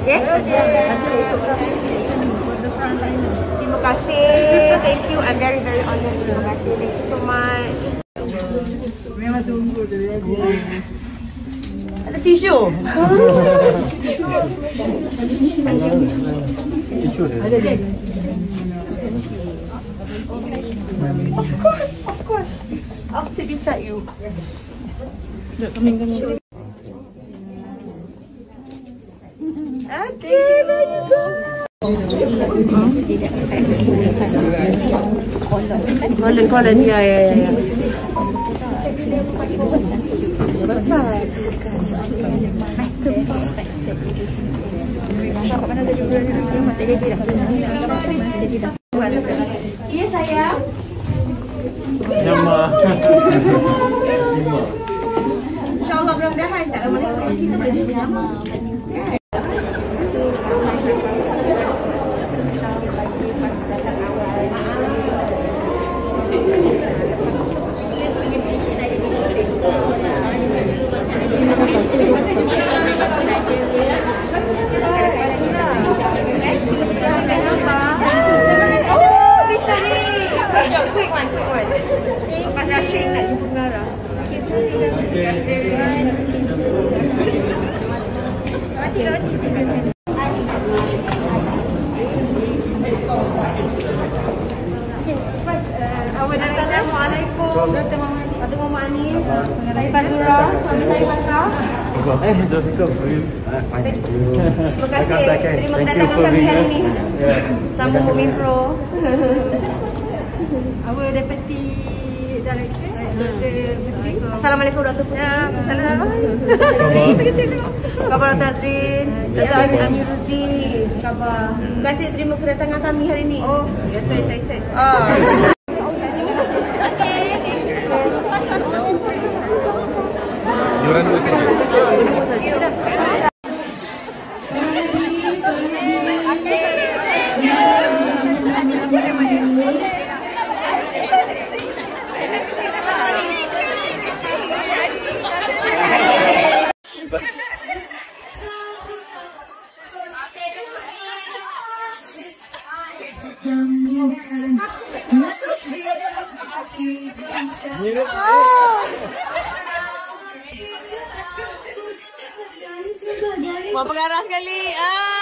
Okay? Terima kasih. Thank you. I'm very honored. Terima kasih. Thank you so much. Memang tunggu dari lagi. Ada tisu. Tisu ada. Of course. I'll sit beside you. Okay, there you go. Kolon, ya. Iya sayang. Nama. InsyaAllah mudah-mudahan tak lama lagi kita boleh bersama. Assalamualaikum. Datuk Muhammad Anis. Saya Fazura. Suami saya Basrah. Terima kasih. Terima kedatangan kami hari ini. Sama Mumin Pro. Our Deputy Director. Assalamualaikum Datuk Putri. Khabar Datuk Azrin. Datuk Amir Ruzi. Khabar. Terima kasih terima kedatangan kami hari ini. Oh, biasa excited. Yuran dulu. Mau pengarah sekali.